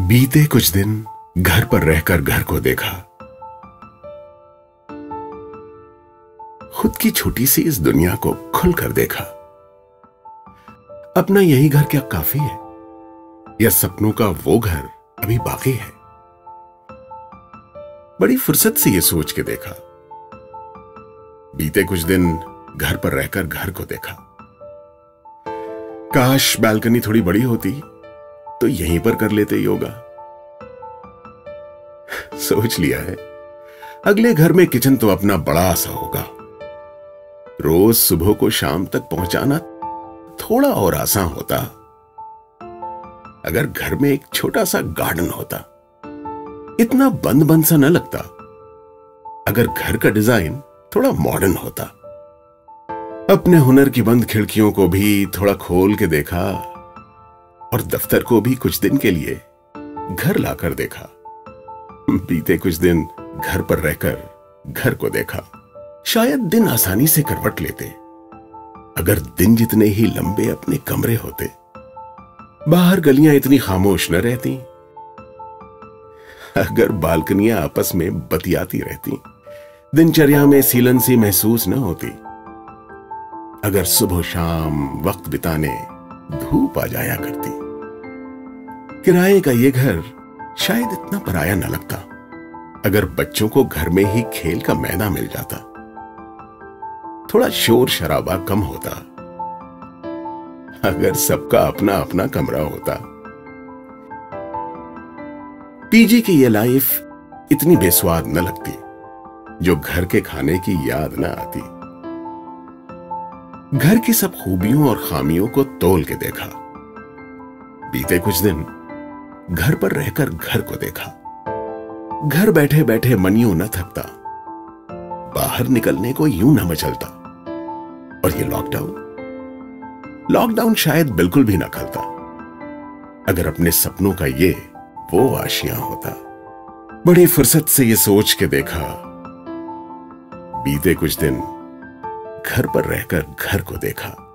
बीते कुछ दिन घर पर रहकर घर को देखा। खुद की छोटी सी इस दुनिया को खुलकर देखा। अपना यही घर क्या काफी है, या सपनों का वो घर अभी बाकी है? बड़ी फुर्सत से ये सोच के देखा। बीते कुछ दिन घर पर रहकर घर को देखा। काश बालकनी थोड़ी बड़ी होती तो यहीं पर कर लेते योगा। सोच लिया है, अगले घर में किचन तो अपना बड़ा सा होगा। रोज सुबह को शाम तक पहुंचाना थोड़ा और आसान होता अगर घर में एक छोटा सा गार्डन होता। इतना बंद बंद सा न लगता अगर घर का डिजाइन थोड़ा मॉडर्न होता। अपने हुनर की बंद खिड़कियों को भी थोड़ा खोल के देखा और दफ्तर को भी कुछ दिन के लिए घर लाकर देखा। बीते कुछ दिन घर पर रहकर घर को देखा। शायद दिन आसानी से करवट लेते अगर दिन जितने ही लंबे अपने कमरे होते। बाहर गलियां इतनी खामोश न रहती अगर बालकनियां आपस में बतियाती रहती। दिनचर्या में सीलन सी महसूस न होती अगर सुबह शाम वक्त बिताने धूप आ जाया करती। किराए का ये घर शायद इतना पराया न लगता अगर बच्चों को घर में ही खेल का मैदान मिल जाता। थोड़ा शोर शराबा कम होता अगर सबका अपना अपना कमरा होता। पीजी की ये लाइफ इतनी बेस्वाद न लगती जो घर के खाने की याद न आती। घर की सब खूबियों और खामियों को तोल के देखा। बीते कुछ दिन घर पर रहकर घर को देखा। घर बैठे बैठे मन यूं न थकता, बाहर निकलने को यूं न मचलता। और ये लॉकडाउन शायद बिल्कुल भी ना खलता अगर अपने सपनों का ये वो आशियां होता। बड़ी फुर्सत से ये सोच के देखा। बीते कुछ दिन घर पर रहकर घर को देखा।